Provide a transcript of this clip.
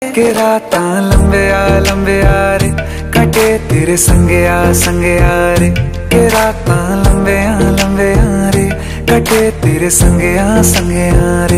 के रातां लंबे आ रे कटे तेरे संगे आ रे के रातां लंबे आ रे कटे तेरे संगे आ रे।